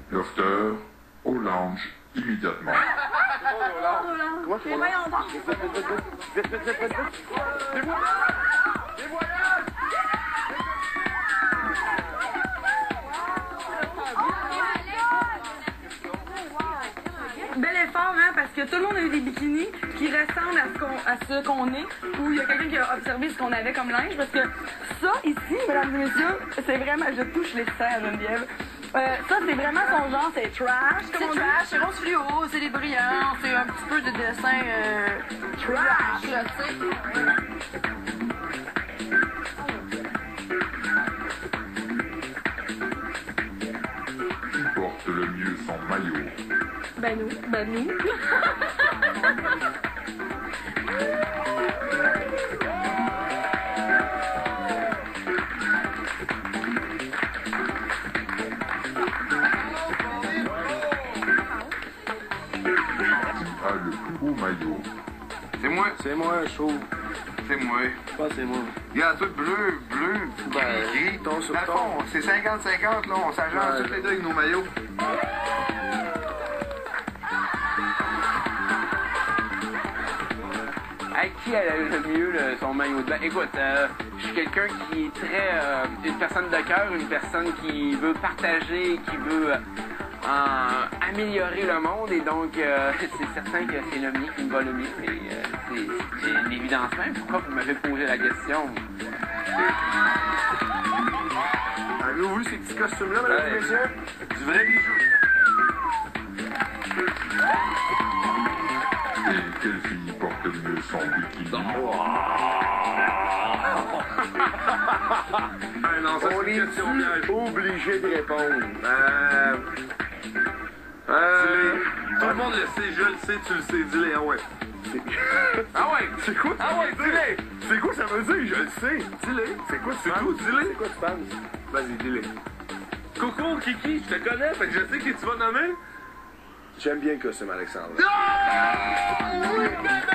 L'after, au lounge, immédiatement. Comment tu vas? Vite, vite, vite, vite. Des voyages! Bel effort, hein, parce que tout le monde a eu des bikinis qui ressemblent à ce qu'on est, où il y a quelqu'un qui a observé ce qu'on avait comme linge, parce que ça, ici, mesdames et messieurs, c'est vraiment, je touche les serres, Geneviève. Ça, c'est vraiment son genre, c'est trash. C'est trash, c'est rose fluo, c'est des brillants, c'est un petit peu de dessin trash, là, tu sais. Qui porte le mieux son maillot? Ben nous. Qui a le plus beau maillot? C'est moi. C'est moi, je trouve. C'est moi. Pas c'est moi. Regarde, tout bleu, Ben, gris. ton sur Dans le ton. fond, c'est 50-50, là. On s'agence Ouais. tous les deux avec nos maillots. Hey, qui a le mieux son maillot de bain? Écoute, je suis quelqu'un qui est très... une personne de cœur, une personne qui veut partager, qui veut améliorer le monde, et donc c'est certain que c'est le mien qui me va le mieux, mais c'est l'évidence même. Pourquoi vous m'avez posé la question? Avez-vous vu ces petits costumes-là, mesdames et messieurs? Du vrai bijou. Et quelle fille porte le mieux son bikini? Ah non, ça, On c'est est une question piège. obligé de répondre. Tout le monde le sait, je le sais, tu le sais, dis-les, ah ouais. Ah ouais? C'est quoi ça Ah ouais, veut dire? C'est quoi ça veut dire? Je le sais. Dis-le. C'est quoi C'est tout, dis-les. C'est quoi tu penses? Vas-y, dis-les. Coco, Kiki, je te connais, fait que je sais qui tu vas nommer. J'aime bien le costume, Alexandre. Oui, bébé!